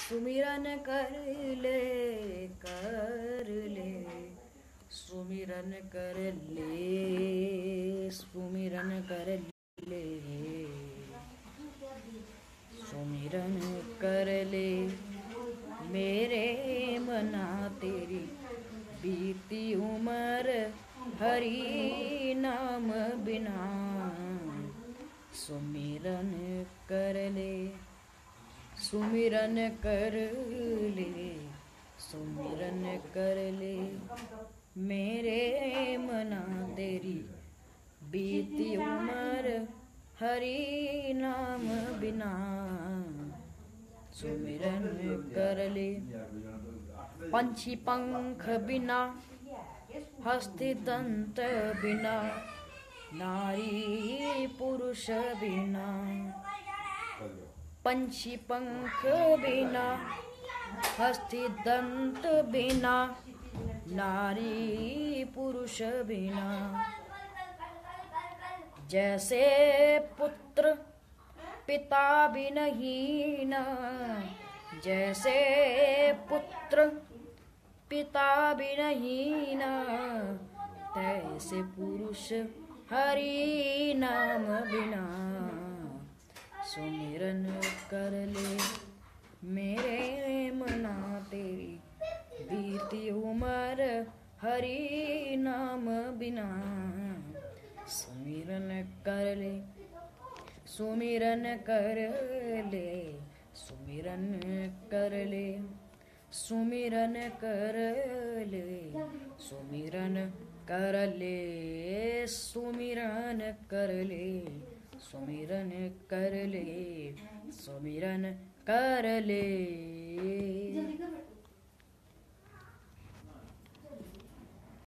सुमिरन कर ले कर ले, सुमिरन कर ले, सुमिरन कर ले, सुमिरन कर ले मेरे मना तेरी बीती उम्र हरि नाम बिना। सुमिरन कर ले, सुमिरन कर ले, सुमिरन कर ले मेरे मना तेरी बीती उम्र हरि नाम बिना। सुमिरन कर ले पंछी पंख बिना, हस्ती दंत बिना, नारी पुरुष बिना। पंछी पंख बिना, हस्ती दंत बिना, नारी पुरुष बिना। जैसे पुत्र पिता बिनहीन, जैसे पुत्र पिता बिनहीन, तैसे पुरुष हरि नाम बिना। सुमिरन कर ले मेरे मना तेरी बीती उम्र हरि नाम बिना। सुमिरन कर ले, सुमिरन कर ले, सुमिरन कर ले, सुमिरन कर ले, सुमिरन कर ले, सुमिरन कर ले, सुमिरन कर ले, सुमिरन कर ले।